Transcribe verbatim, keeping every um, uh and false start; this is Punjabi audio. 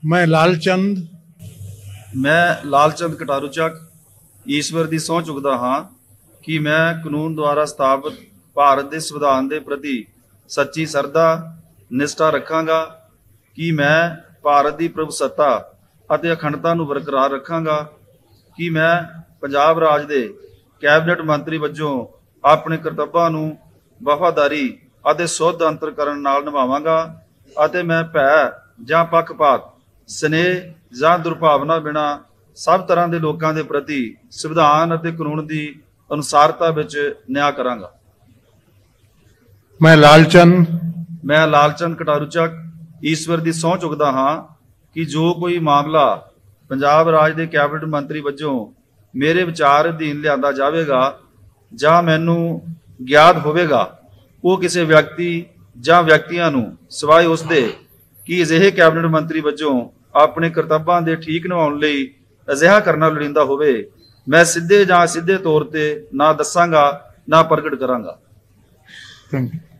मैं लालचंद मैं लालचंद कटारू ਚੱਕ ਈਸ਼ਵਰ ਦੀ ਸਹੁੰ ਚੁੱਕਦਾ ਹਾਂ ਕਿ ਮੈਂ ਕਾਨੂੰਨ ਦੁਆਰਾ ਸਥਾਪਿਤ ਭਾਰਤ ਦੇ ਸੰਵਿਧਾਨ ਦੇ ਪ੍ਰਤੀ ਸੱਚੀ ਸਰਦਾ ਨਿਸ਼ਠਾ ਰੱਖਾਂਗਾ ਕਿ ਮੈਂ ਭਾਰਤ ਦੀ ਪ੍ਰਭੂਸੱਤਾ ਅਤੇ ਅਖੰਡਤਾ ਨੂੰ ਬਰਕਰਾਰ ਰੱਖਾਂਗਾ ਕਿ ਮੈਂ ਪੰਜਾਬ ਰਾਜ ਦੇ ਕੈਬਨਿਟ ਮੰਤਰੀ ਵਜੋਂ ਆਪਣੇ ਕਰਤੱਵਾਂ ਨੂੰ ਵਫਾਦਾਰੀ ਅਤੇ ਸੁੱਧ ਅੰਤਰ ਕਰਨ ਨਾਲ ਨਿਭਾਵਾਂਗਾ ਅਤੇ ਮੈਂ ਭੈ ਜਾਂ ਪੱਖਪਾਤ ਸਨੇਹ ਜਾਂ ਦੁਰਭਾਵਨਾ ਬਿਨਾ ਸਭ ਤਰ੍ਹਾਂ ਦੇ ਲੋਕਾਂ ਦੇ ਪ੍ਰਤੀ ਸੰਵਿਧਾਨ ਅਤੇ ਕਾਨੂੰਨ ਦੀ ਅਨੁਸਾਰਤਾ ਵਿੱਚ ਨਿਆਂ ਕਰਾਂਗਾ। मैं लालचंद ਮੈਂ ਲਾਲਚੰਦ ਕਟਾਰੂ ਚੱਕ ਈਸ਼ਵਰ ਦੀ ਸਹੁੰ ਚੁੱਕਦਾ ਹਾਂ ਕਿ ਜੋ ਕੋਈ ਮਾਮਲਾ ਪੰਜਾਬ ਰਾਜ ਦੇ ਕੈਬਨਿਟ ਮੰਤਰੀ ਵਜੋਂ ਮੇਰੇ ਵਿਚਾਰ ਅਧੀਨ ਲਿਆਂਦਾ ਜਾਵੇਗਾ ਜਾਂ ਮੈਨੂੰ ਗਿਆਤ ਹੋਵੇਗਾ, ਉਹ ਕਿਸੇ ਵਿਅਕਤੀ ਜਾਂ ਵਿਅਕਤੀਆਂ ਨੂੰ ਸਿਵਾਏ ਉਸ ਦੇ ਕਿ ਅਜਿਹੇ ਕੈਬਨਿਟ ਮੰਤਰੀ ਵਜੋਂ ਆਪਣੇ ਕਰਤੱਵਾਂ ਦੇ ਠੀਕ ਨਿਭਾਉਣ ਲਈ ਅਜਿਹਾ ਕਰਨਾ ਲੋੜੀਂਦਾ ਹੋਵੇ, ਮੈਂ ਸਿੱਧੇ ਜਾਂ ਅਸਿੱਧੇ ਤੌਰ ਤੇ ਨਾ ਦੱਸਾਂਗਾ ਨਾ ਪ੍ਰਗਟ ਕਰਾਂਗਾ। Thank you.